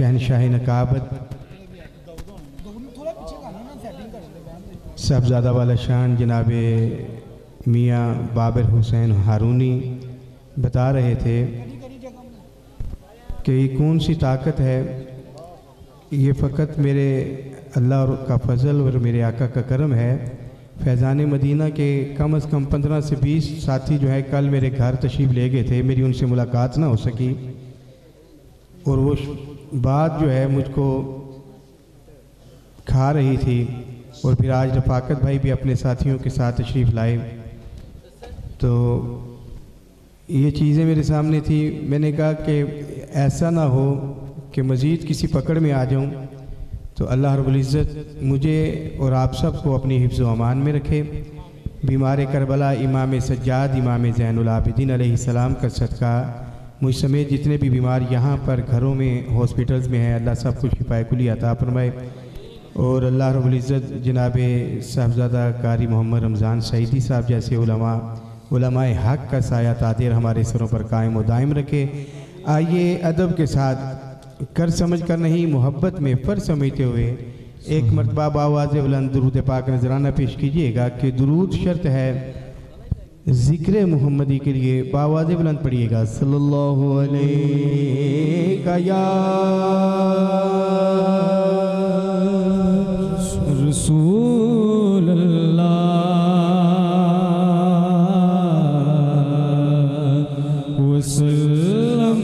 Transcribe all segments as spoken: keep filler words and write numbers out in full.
शहनशाह नकाबत साहबजादा वाला शान जनाब मियाँ बाबर हुसैन हारूनी बता रहे थे कि कौन सी ताकत है, ये फ़कत मेरे अल्लाह का फ़ज़ल और मेरे आका का करम है। फैज़ान मदीना के कम अज़ कम पंद्रह से बीस साथी जो है कल मेरे घर तशरीफ़ ले गए थे, मेरी उनसे मुलाकात ना हो सकी और वो बात जो है मुझको खा रही थी। और फिर आज रफ़ाकत भाई भी अपने साथियों के साथ तशरीफ़ लाए, तो ये चीज़ें मेरे सामने थी। मैंने कहा कि ऐसा ना हो कि मज़ीद किसी पकड़ में आ जाऊं, तो अल्लाह रब्बुल इज़्ज़त मुझे और आप सब को अपनी हिफ्ज़ व अमान में रखे। बीमार करबला इमाम सज्जाद इमाम ज़ैनुल आबिदीन अलैहिस्सलाम का सदका मुझ समेत जितने भी बीमार यहाँ पर घरों में हॉस्पिटल्स में हैं, अल्लाह सब कुछ शिफाए कुली अता फरमाए। और अल्लाह रब्बुल इज़्ज़त जनाब साहबज़ादा कारी मोहम्मद रमज़ान सईदी साहब जैसे उलमा उलमाए हक़ का साया तादेर हमारे सरों पर कायम व दायम रखे। आइए अदब के साथ कर समझ कर नहीं मोहब्बत में फ़र समझते हुए एक मरतबा बावाज़ बुलंद दुरूद पाक नजराना पेश कीजिएगा कि दुरूद शर्त है ज़िक्र मुहम्मदी के लिए। बावाज़ बुलंद पढ़िएगा सल्लल्लाहु अलैहि या रसूल अल्लाह वसल्लम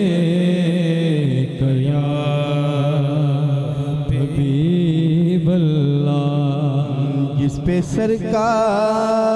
अलैका या हबीब अल्लाह। जिस पे सरकार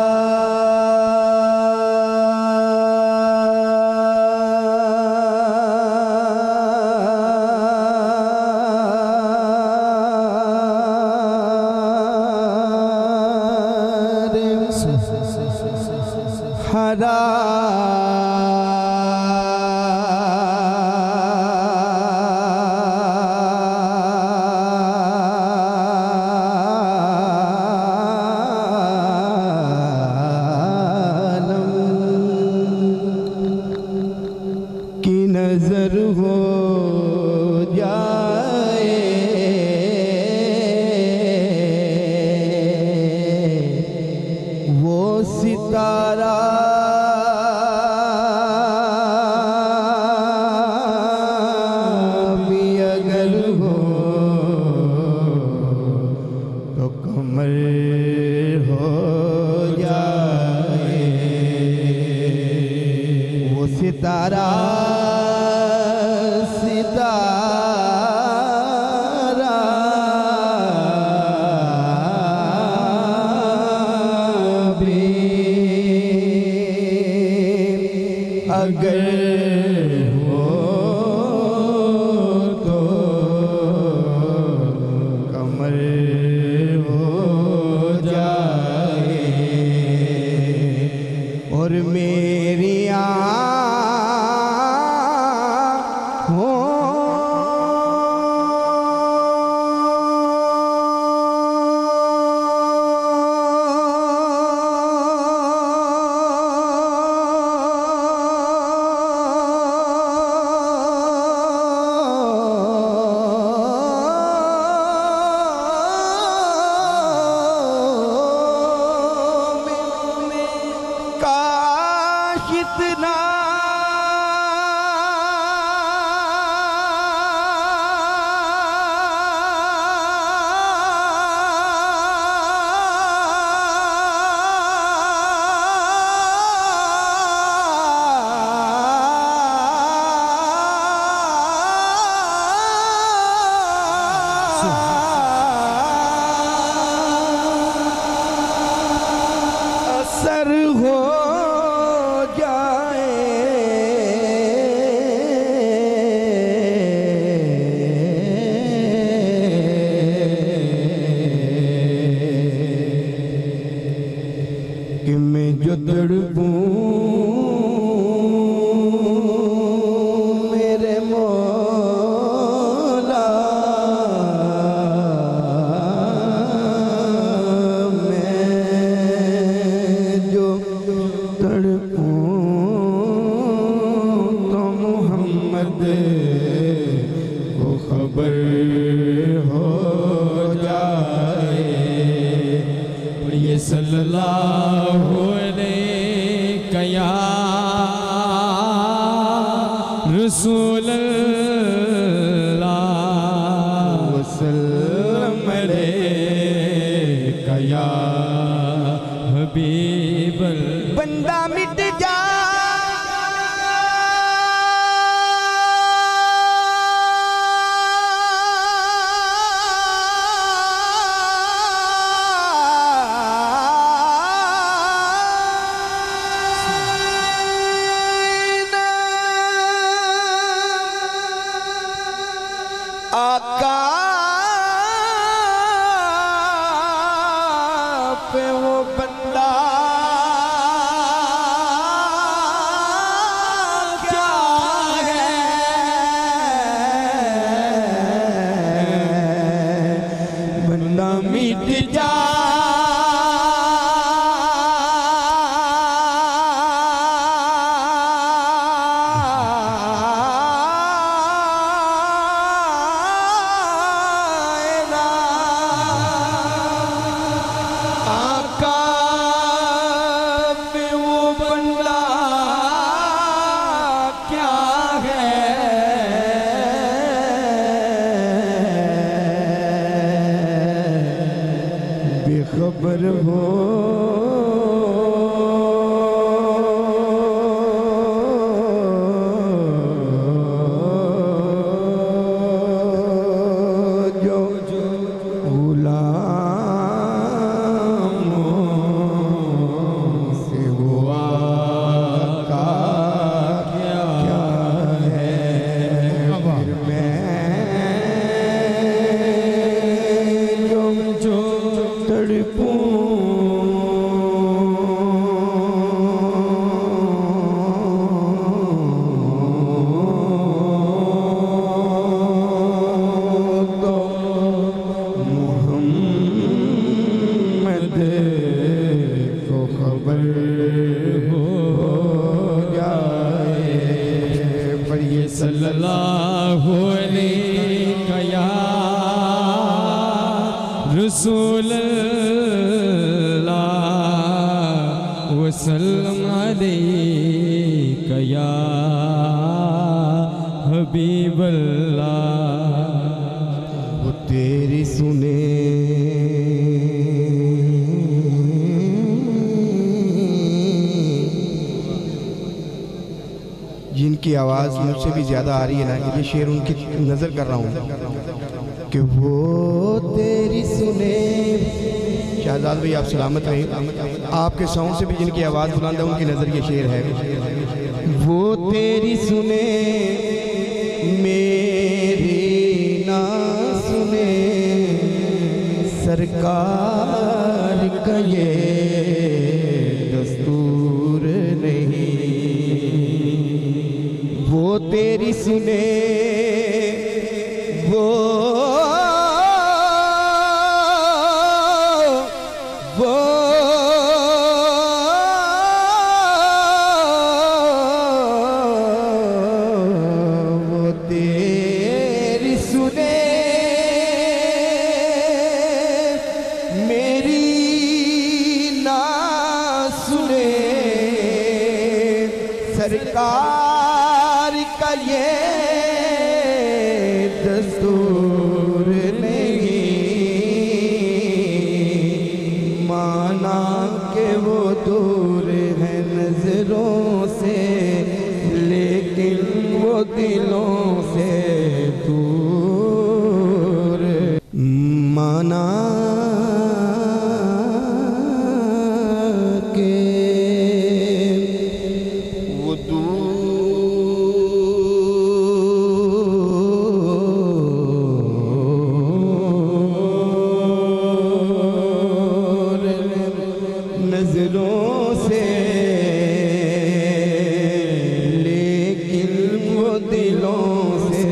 आका पे वो बंदा क्या है, बंदा मिट जा खबर हो जो गुलामों से हुआ का क्या क्या है, फिर मैं जो जो तड़पूं तो मुहम्मद को खबर हो जाए, पर ये सल्लल्लाहु अलैहि या रसूल अल्लाह वसल्लम अलैका या हबीब अल्लाह। वो तेरी सुने जिनकी आवाज़ मुझसे भी ज़्यादा आ रही है ना, ये शेर उनकी नज़र कर रहा हूँ कि वो तेरी सुने। शहजाद भाई आप सलामत रहें, आपके साउंड से भी जिनकी आवाज़ बुलंद है उनकी नज़र ये शेर है। वो तेरी सुने मेरी ना सुने, सरकार का ये दस्तूर नहीं। वो तेरी सुने वो वो वो तेरी सुने मेरी ना सुने, सरकार का ये दस्तूर नहीं। माना के वो दूर है नजरों से, लेकिन वो दिलों से दूर। माना के वो दूर नजरों से, लेकिन वो दिलों से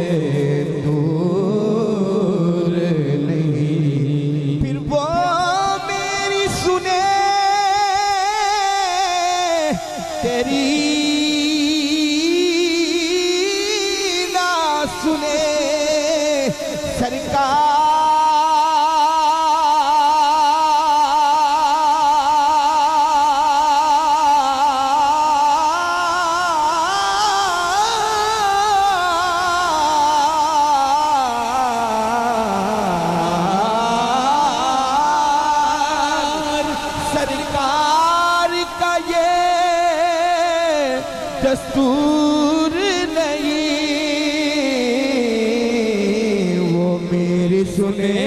दूर नहीं। फिर वो मेरी सुने तेरी ना सुने, सरकार सरकार का ये दस्तूर नहीं। वो मेरी सुने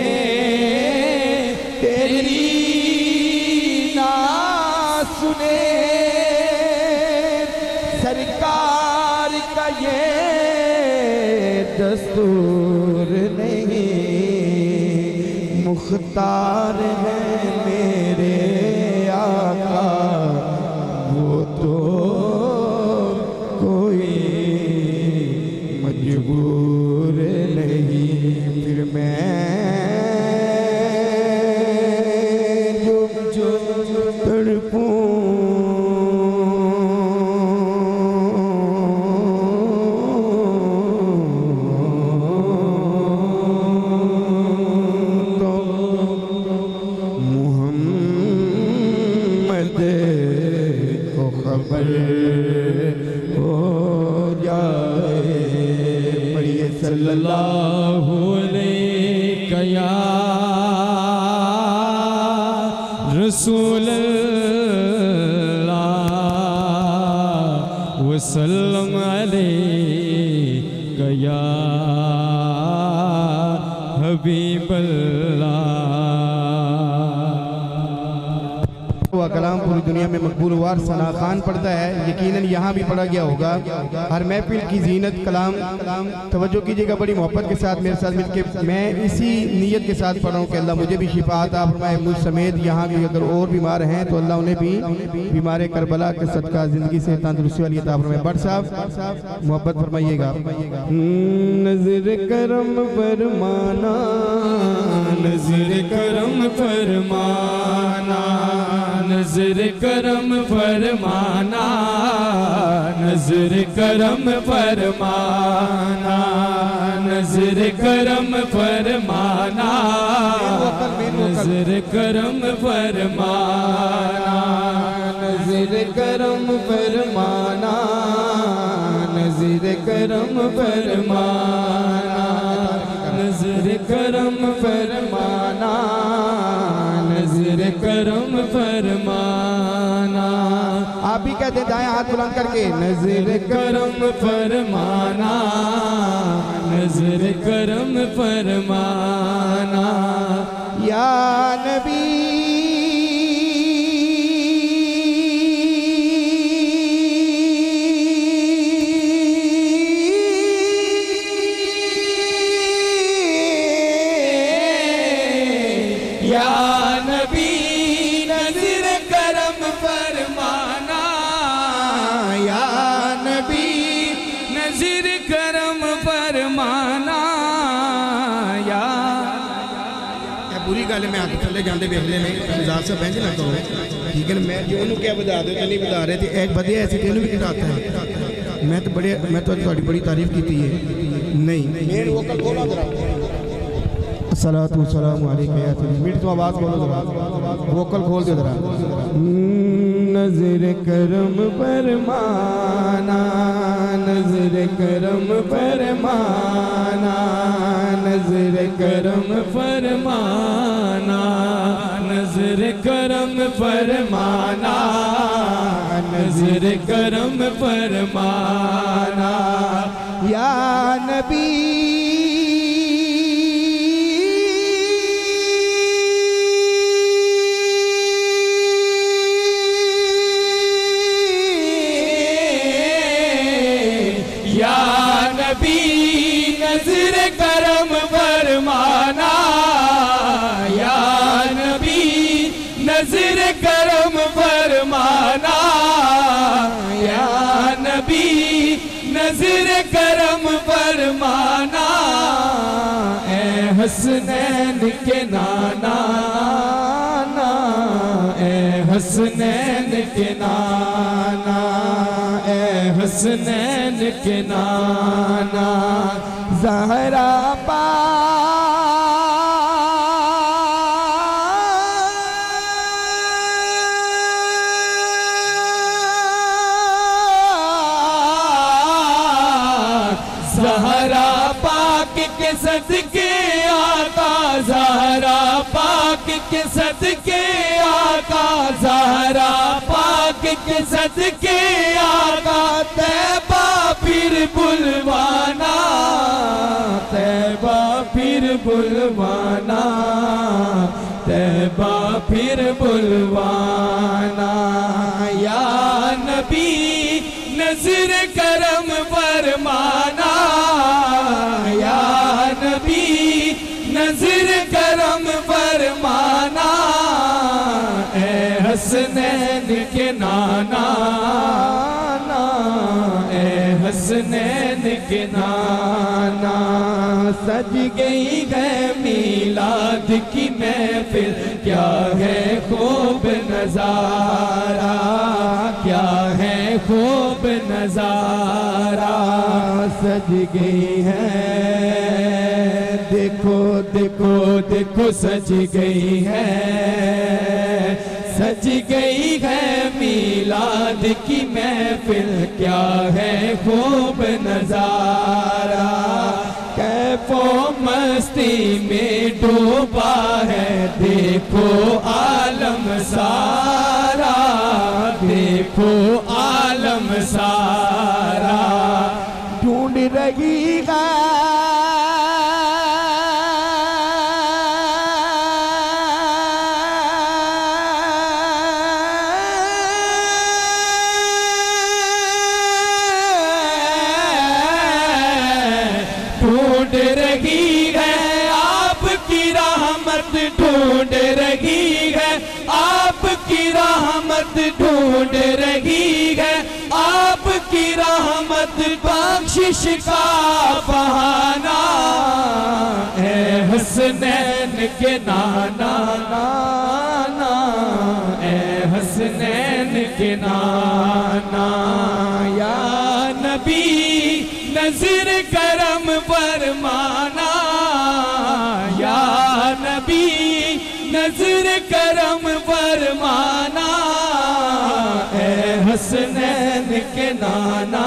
तेरी ना सुने, सरकार का ये दस्तूर नहीं, मुख्तार है मेरे आका, वो तो कोई मजबूर नहीं। फिर मैं जो जो तड़पूं सल्लल्लाहु अलैहि या रसूल अल्लाह वसल्लम अलैहि या हबीब अल्लाह। कलाम पूरी दुनिया में मकबूल हुआ। सना खान पढ़ता है, यकीनन यहाँ भी पढ़ा गया होगा। हर महफिल की जीनत कलाम। तवज्जो कीजिएगा बड़ी मोहब्बत के साथ मेरे साथ मिलकर। मैं इसी नीयत के साथ पढ़ रहा हूँ कि अल्लाह मुझे भी शिफा अता फरमाए, मुझ समेत यहाँ के अगर और बीमार हैं तो अल्लाह उन्हें भी बीमार करबला के सदका जिंदगी से तंदुरुस्ती वाली अता फरमाए। बट साहब मोहब्बत फरमाइएगा। नज़र करम फरमाना, नज़र करम फरमाना, नज़र करम फरमाना, नज़र करम फरमाना, नज़र करम फरमाना, नज़र करम फरमाना, नज़र करम फरमाना, नज़र करम फरमाना, नज़र करम फरमाना, नज़र करम फरमाना। आप भी कहते दाएं हाथ बुलंद करके नज़र करम फरमाना, नज़र करम फरमाना। या नबी या नबी नज़र करम फरमाना, या नबी नज़र करम फरमाना। या बुरी गल मैं हाथ थले जाते वेखले ने मजाक से बहज ना करो, ठीक है ना। मैं जो उन्होंने क्या बता दो तो नहीं बता रहे थे, एक बदिया ऐसे तेन भी घटाता है। मैं तो बड़े मैं तो थोड़ी बड़ी तारीफ की है। नहीं सलातु सलाम अलैका या सय्यदी। मीठ तो आवाज़ बोलो जरा, वोकल खोल दो जरा। नज़र करम फरमाना, नज़र करम फरमाना, नज़र करम फरमाना, नज़र करम फरमाना, नज़र करम फरमाना। या नबी नज़र करम फरमाना, या नबी नज़र करम फरमाना, या नबी नज़र करम फरमाना। ए हसनैन के नाना ना, ए हसनैन के नाना, ए हसनैन के नाना। ज़हरा ज़हरा पाक के सदके आका, ज़हरा पाक के सदके आका, ज़हरा पाक के सदके आका। तैबा फिर बुलवाना, तैबा फिर बुलवाना, तैबा फिर बुलवाना। या नबी नजर करम फरमाना, या नबी नजर करम फरमाना, ए हसनैन के नाना, ए हसनैन के नाना। सज गई है मीलाद की महफिल, क्या है खूब नजारा, क्या है खूब नजारा। सज गई है, देखो देखो देखो सज गई है, सज गई है मीलाद की महफिल, क्या है खूब नजारा। कैफो मस्ती में डूबा है देखो आलम सारा, देखो आलम सारा। ढूंढ रही है ढूंढ रही है आपकी रहमत, ढूंढ रही है आपकी रहमत, ढूंढ रही है आपकी रहमत, बख्शिश का बहाना, ए हसनैन के नाना, नाना, ए हसनैन के नाना। या नबी नजर करम फरमाना, या नबी नजर करम फरमाना, ए हसनैन के नाना,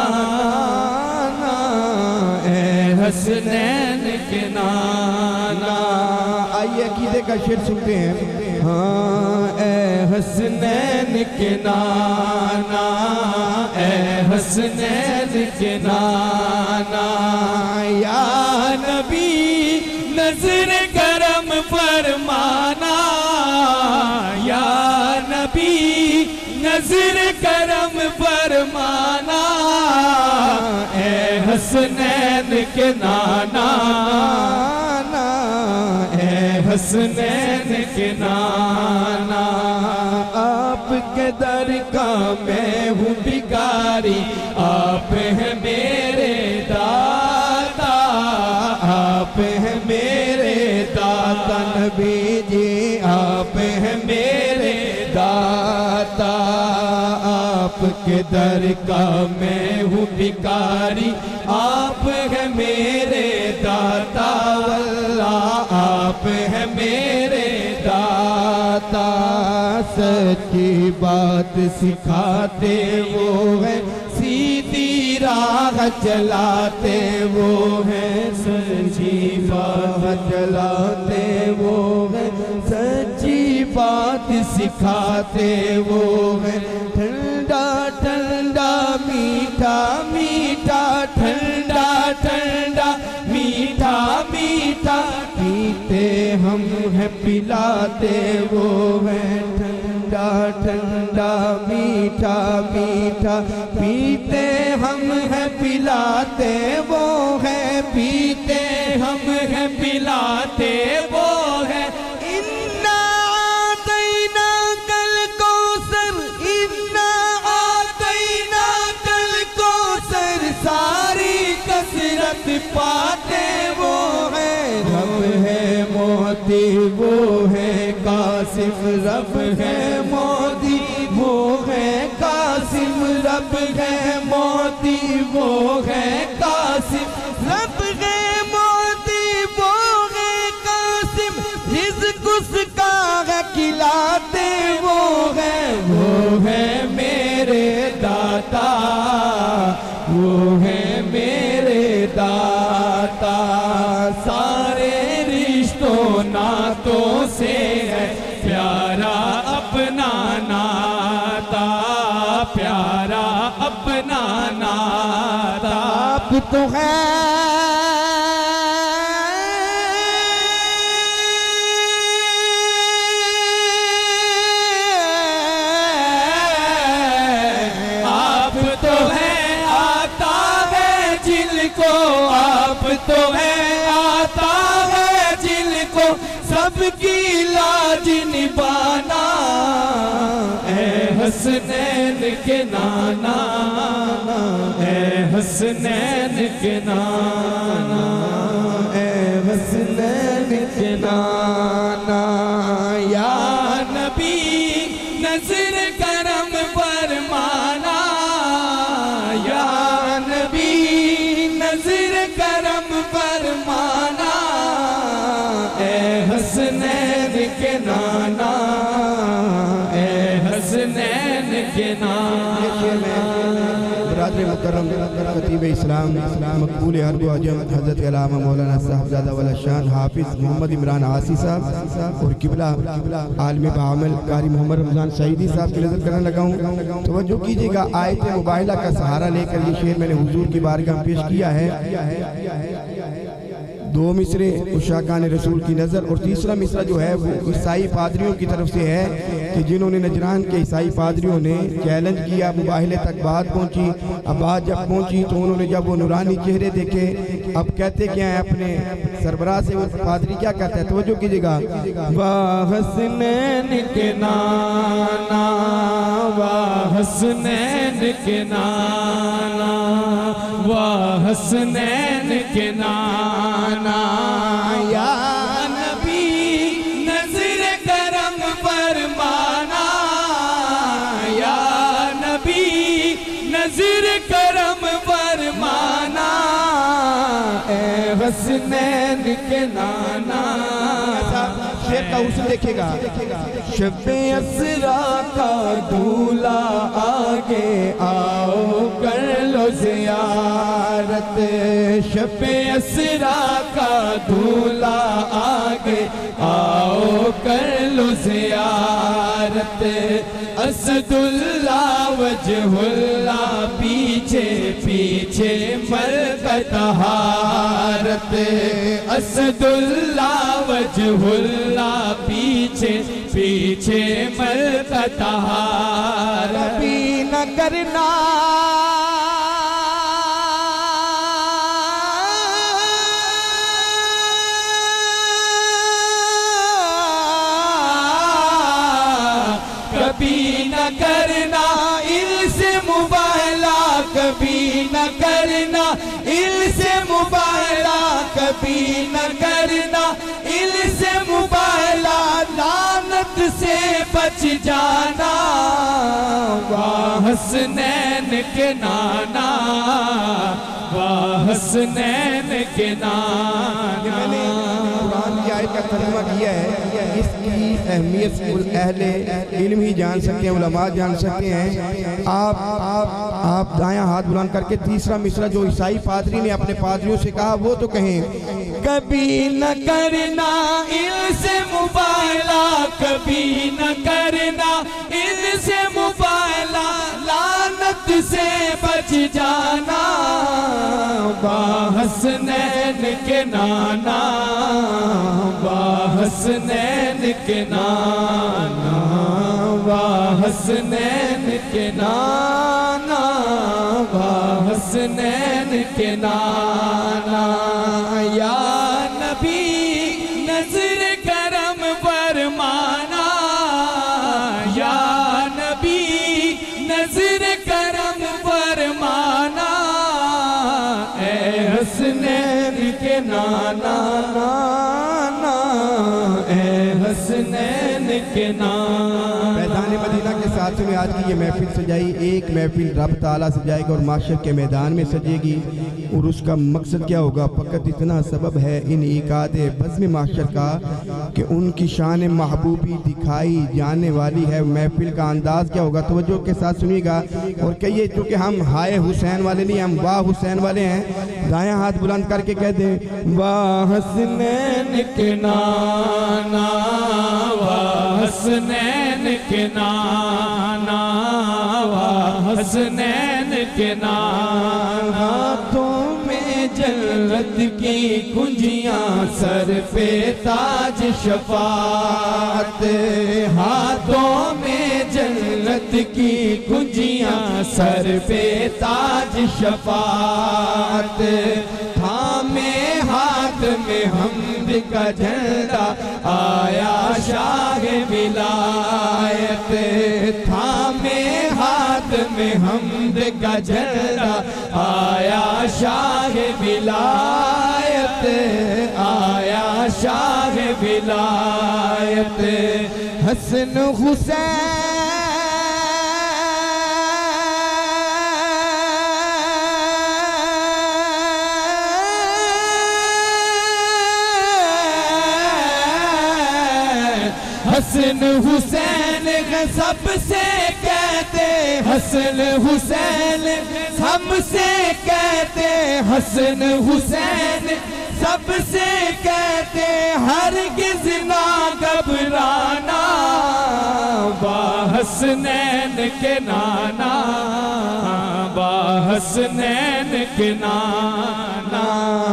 ए हसनैन के नाना। आइए अकीदे का शेर सुनते हैं। हाँ, ए हसनैन के नाना, ए हसनैन के नाना। या नबी नजर करम फरमाना, या नबी नजर करम फरमाना, ए हसनैन के नाना, ए हसनैन के नाना। आपके दर का मैं हूँ भिखारी, आप हैं मेरे दाता, आप हैं मेरे दाता। नबी जी आप हैं मेरे दाता, आपके दर का मैं हूँ भिखारी, आप हैं मेरे दाता। वल्लाह आप हैं मेरे दाता। सच्ची बात सिखाते वो है, सीधी राह चलाते वो है, सच्ची बात चलाते वो है, सच्ची बात सिखाते वो है। ठंडा ठंडा मीठा मीठा, ठंडा ठंडा मीठा मीठा, पीते हम है पिलाते वो है। ठंडा ठंडा मीठा मीठा, पीते हम है पिलाते वो है, पीते हम है पिलाते वो है। इन्ना आतैना कल कौसर, इन्ना आतैना कल कौसर, सारी कसरत पाते वो है। रब है मोती वो है कासिम, रब है मोती वो है कासिम, रब है मोती वो है कासिम, रब है मोती वो है कासिम, रिज़्क़ उसका है खिलाते वो है। वो है मेरे दाता, वो है मेरे दाता। सारे रिश्तों नातों से है प्यारा अपना नाता, प्यारा अपना नाता। आप तो है आप तो है तो है आता है जिनको सबकी लाज निभाना। ऐ हसनैन के नाना, ऐ हसनैन के नाना, ऐ हसनैन के नाना। या नबी नजर करम फरमाना, या नबी नजर करम फरमाना। ऐ हसनैन के नाना, ऐ हसनैन के नाना। बरादर मुकर्रम खतीब इस्लाम मकबूल अरब अजम हज़रत अल्लामा मौलाना साहबजादा वाला शान हाफिज़ मोहम्मद इमरान आसी साहब और किबला आलिम बामल कारी मोहम्मद रमज़ान सईदी साहब की नज़र करने लगा हूँ। तवज्जो कीजिएगा, आयत मुबाहिला का सहारा लेकर ये शेर मैंने हुजूर की बारगाह में पेश किया है। दो मिसरे उशाकान रसूल की नज़र और तीसरा मिसरा जो है वो ईसाई पादरियों की तरफ से है कि जिन्होंने नजरान के ईसाई पादरियों ने चैलेंज किया, मुबाहिले तक बात पहुंची। अब बात जब पहुंची तो उन्होंने जब वो नूरानी चेहरे देखे, अब कहते क्या है अपने सरबराह से, वो पादरी क्या कहता है, तवज्जो कीजिएगा। वाह हसनैन के नाना, वाह हसनैन के नाना, वाह हसनैन के नाना। या नबी नजर करम फरमाना, या नबी नजर करम फरमाना। ऐ हसनैन के नाना। शेर का उसूल देखिएगा। शब-ए असरा का दूल्हा आगे आओ कर लो ज़ियारत। शब-ए असरा का दूल्हा आगे आओ कर लो ज़ियारत। असदुल्ला वजहुल्ला पीछे पीछे मरकत हारत। असदुल्ला वजहुल्ला पीछे पीछे मरकत हारत। कभी न करना कभी न करना इनसे मुबाहला, कभी न करना इनसे मुबाहला, कभी न करना इनसे मुबाहला। लानत से बच जाना। वाह हसनैन के नाना, वाह हसनैन के नाना। मैंने कुरान की आयत का तर्जुमा किया है, इसकी अहमियत अहले इल्म ही जान सकते हैं, उलमा जान सकते हैं। आप आप आप दायां हाथ बुलंद करके तीसरा मिसरा जो ईसाई पादरी ने अपने पादरियों से कहा वो तो कहें। कभी न करना इनसे मुबाहला, कभी न करना इनसे मुबाहला। लानत से बच जाना। वाह हसनैन के नाना, वाह हसनैन के नाना, वाह हसनैन के नाना, वाह हसनैन के नाना। या नबी नजर करम फरमाना, या नबी नजर करम फरमाना। ऐ हसनैन के नाना, नाना, ऐ हसनैन के नाना। मैदान मदीना के साथ में आज की ये महफिल सजाई, एक महफिल रब ताला सजाएगा और माशर के मैदान में सजेगी। और उसका मकसद क्या होगा? फ़कत इतना सबब है इन इकाद बज़्म माशर का कि उनकी शान महबूबी दिखाई जाने वाली है। महफिल का अंदाज क्या होगा? तवज्जो के साथ सुनिएगा और कहिए, चूँकि हम हाय हुसैन वाले नहीं, हम वाह हुसैन वाले हैं। दायां हाथ बुलंद करके कह दे, वाह हसनैन के नाना, वाह हसनैन के नाना, वाह हसनैन के नाना। हाथों में जन्नत की कुंजियां, सर पे ताज शफाअत। हाथों में जन्नत की कुंजियां, सर पे ताज शफाअत। थामे में हमद का झंडा आया शाह विलायत, थामे हाथ में हमद का झंडा आया शाह विलायत, आया शाह विलायत। हसन हुसैन हसन हुसैन सबसे कहते, हसन हुसैन हमसे कहते, हसन हुसैन सबसे कहते, हरगिज़ ना घबराना बाहसनैन के नाना, बाहसनैन के नाना,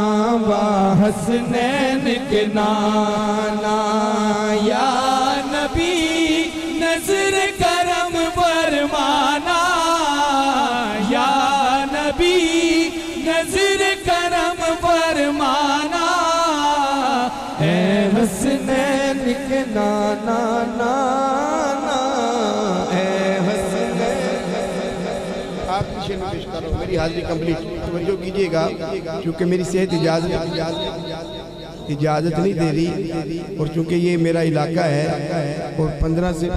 बाहसनैन के नाना। या नबी नजर करम फरमाना, या नबी नजर करम फरमाना, ए हसनैन के नाना नाना, ए हसनैन। आप पीछे में पेश करो, मेरी हाजिरी कंप्लीट तवज्जो कीजिएगा, क्योंकि मेरी सेहत इजाजत इजाज़त नहीं दे रही, और चूंकि ये मेरा इलाका है और पंद्रह से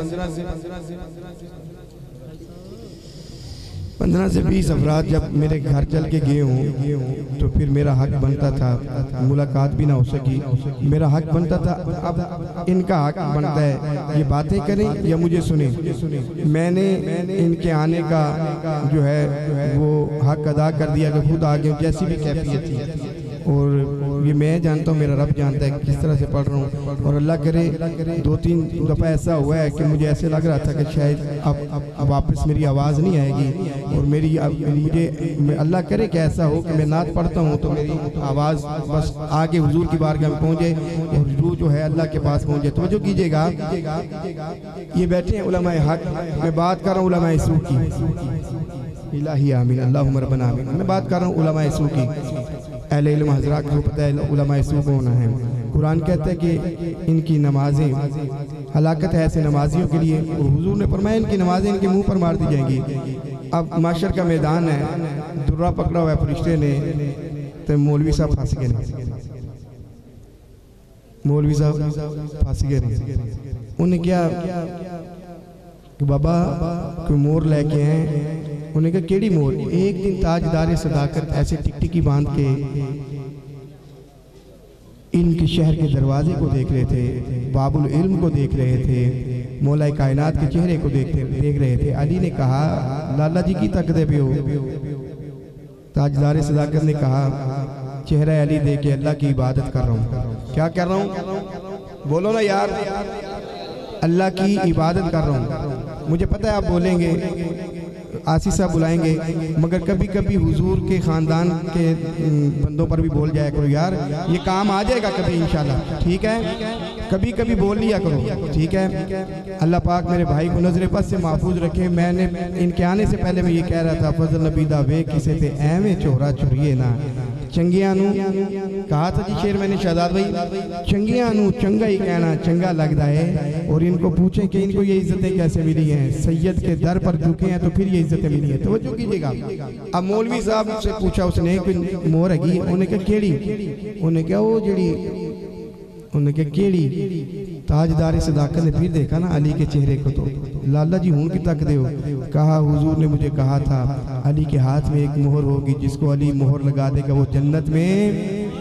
पंद्रह से बीस अफराद जब मेरे घर चल के गए हों तो फिर मेरा हक बनता था, मुलाकात भी ना हो सकी, मेरा हक बनता था। अब इनका हक बनता है ये बातें करें या मुझे सुने। मैंने इनके आने का जो है वो हक अदा कर दिया कि खुद आ गए, जैसी भी कैफियत थी। और ये मैं जानता हूँ, मेरा रब जानता है किस तरह से पढ़ रहा हूँ। और अल्लाह करे दो तीन दफ़ा ऐसा हुआ है कि मुझे ऐसे लग रहा था कि शायद अब अब वापस मेरी आवाज़ नहीं आएगी, और मेरी मुझे अल्लाह करे कि ऐसा हो कि मैं नात पढ़ता हूँ तो मेरी आवाज़ बस आगे हुजूर की बारगाह में पहुँचे और रूह जो है अल्लाह के पास पहुँचे। तो जो कीजिएगा, ये बैठे हैं उलमाए हक, मैं बात कर रहा हूँ उलमाए सू की, इलाही आमीन अल्लाहुम्मा रब्बना आमीन। मैं बात कर रहा हूँ उलमाए सू की, अहले इल्म हज़रात को पता है उलमाए सू कौन है। कुरान कहता है कि इनकी नमाजें हलाकत है ऐसे नमाजियों के लिए, और हुजूर ने फरमाया इनकी नमाजें इनके मुंह पर मार दी जाएंगी। अब माशर का मैदान है, दुर्रा पकड़ा हुआ है फरिश्ते ने, तो मौलवी साहब फंस गए, मौलवी साहब फंस गए। उन्हें क्या कि बाबा कोई मोर लेके हैं, उन्हें कहा केड़ी मोर। एक दिन ताजदार सदाकत ऐसे टिकटिकी बांध के इनके शहर के दरवाजे को देख रहे थे, बाबुल इल्म को देख रहे थे, मौलाए कायनात के चेहरे को देखते देख रहे थे। अली ने कहा लाला जी की तकदे पे हो। ताजदार सदाकत ने कहा चेहरा अली देख के अल्लाह की इबादत कर रहा हूँ। क्या कर रहा हूँ? बोलो ना यार, अल्लाह की इबादत कर रहा हूँ। मुझे पता है आप बोलेंगे, आसिफ साहब बुलाएंगे, मगर कभी कभी हुजूर के ख़ानदान के बंदों पर भी बोल जाया करो यार, ये काम आ जाएगा कभी इंशाल्लाह, ठीक है? कभी कभी बोल लिया करो, ठीक है? अल्लाह पाक मेरे भाई को नजर बस से महफूज रखे। मैंने इनके आने से पहले मैं ये कह रहा था, फजल नबी दा वे किसे थे एवें चोरा चुरिए ना, चंगिया नू कहा था जी शेर मैंने शहजाद भाई, चंगिया नू चंगा ही कहना चंगा लगता है। और इनको पूछें कि इनको ये इज्जतें कैसे मिली हैं, सैयद के दर पर झुके हैं तो फिर ये इज्जतें मिली हैं। तो जो कीजिएगा। अब मौलवी साहब से पूछा उसने कि मोर हैगी, उन्हें क्या केड़ी, उन्हें क्या वो जड़ी, उन्हें क्या केड़ी। ताजदार सदाकत ने फिर देखा ना अली के चेहरे को, तो लाला जी हूं की तक दे हो। कहा हुजूर ने मुझे कहा था अली के हाथ में एक मोहर होगी, जिसको अली मोहर लगा देगा वो जन्नत में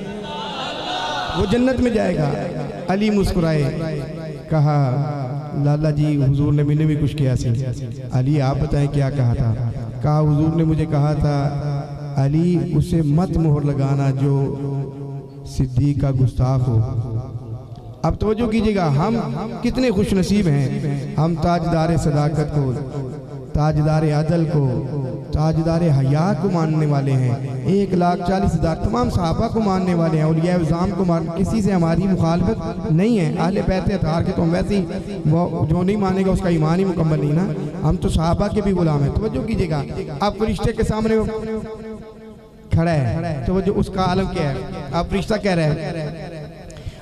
वो जन्नत में जाएगा। अली मुस्कुराए, कहा लाला जी हुजूर ने मैंने भी कुछ किया सी। अली आप बताएं क्या कहा था? कहा हुजूर ने मुझे कहा था अली उसे मत मोहर लगाना जो सिद्दीक का गुस्ताख हो। अब तवज्जो कीजिएगा, हम कितने खुश नसीब हैं, हम ताजदार सदाकत को, ताजदार अदल को, ताजदार हया को मानने वाले हैं। एक लाख चालीस हजार तमाम सहाबा को मानने वाले हैं, औलिया उज़ाम को मान, किसी से हमारी मुखालफत नहीं है। अहले बैत अतार के तो हम वैसे ही, वो जो नहीं मानेगा उसका ईमान ही मुकम्मल नहीं ना, हम तो सहाबा के भी गुलाम हैं। तवज्जो कीजिएगा, आप फरिश्ते के सामने खड़ा है तो वो जो उसका आलम क्या है, आप फरिश्ता कह रहे हैं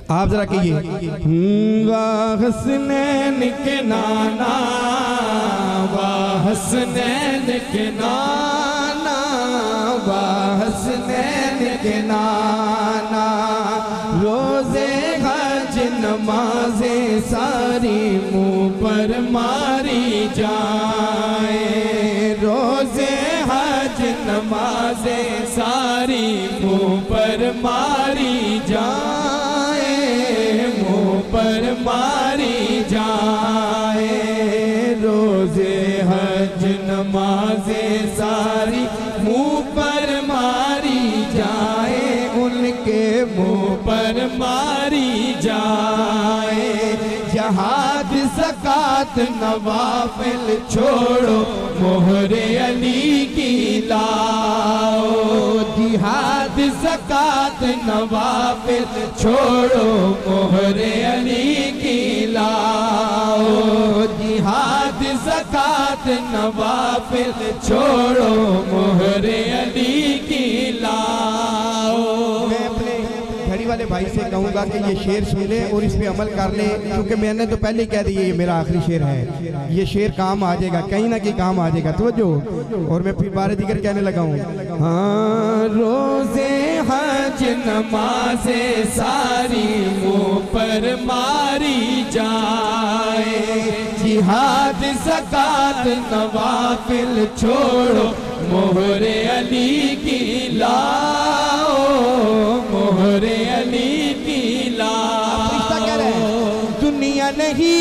आप जरा कहिए, वाह हसनैन के नाना, वाह हसनैन के नाना, वाह हसनैन के नाना। रोजे हज नमाजे सारी मुँह पर मारी जाए, रोजे हज नमाजे सारी मुँह पर मारी जाए, मुँह पर मारी जाए। रोजे हज नमाजे सारी मुँह पर मारी जाए, उनके मुँह पर मारी जाए। जहाद ज़कात नवाफिल छोड़ो, मोहरे अली की लाओ। जिहाद ज़कात नवाफिल छोड़ो, मोहरे अली की लाओ। जिहाद ज़कात नवाफिल छोड़ो, मोहरे अली की लाओ। मैं अपने घड़ी वाले भाई से कहूँगा कि ये शेर सुन ले और इस पे अमल कर ले, क्योंकि मैंने तो पहले कह दिया ये मेरा आखिरी शेर है। ये शेर काम आ जाएगा, कहीं ना कहीं काम आ जाएगा। तो जो और मैं फिर बारह दिगर कहने लगा हूँ। हाँ, रोजे हज नमाजे सारी मुँह पर मारी जाए। जिहाद ज़कात नवाफिल छोड़ो, मोहरे अली की लाओ, मोहरे अली की लाओ। कह रहे हैं दुनिया नहीं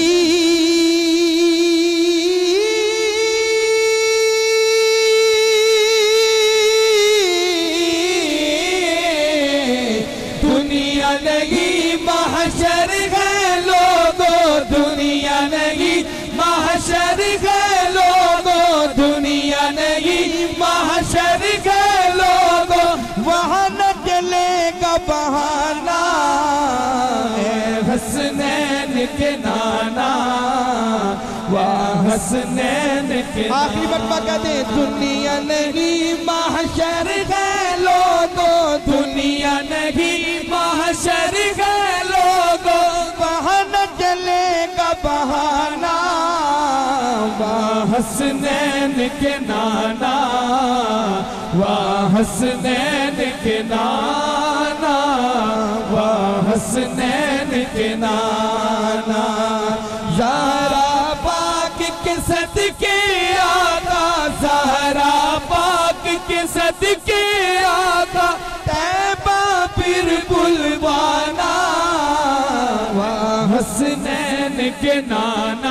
दुनिया नहीं महशर है लोगों, दुनिया नहीं महशर है लोगों, दुनिया नहीं महशर है लोगों। वहाँ न चलेगा बहाना, है हसनैन के नाना, वाह हसनैन के। आखिरी मरतबा कह दे, दुनिया नहीं महशर है लोगों, दुनिया नहीं महशर है लोगों। वहाँ न चलेगा बहाना, वाह हसनैन के नाना, वाह हसनैन के नाना, वाह हसनैन के नाना। ज़हरा पाक के सदके आका, ज़हरा पाक के सदके आका, तैबा फिर बुलवाना। वाह हसनैन के नाना,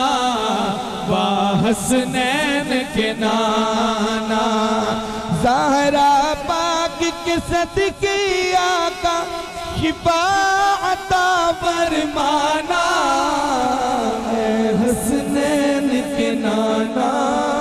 वाह हसनैन के नाना। ज़हरा पाक के सदके आका, शिफाअता फरमाना। है हसनैन के नाना।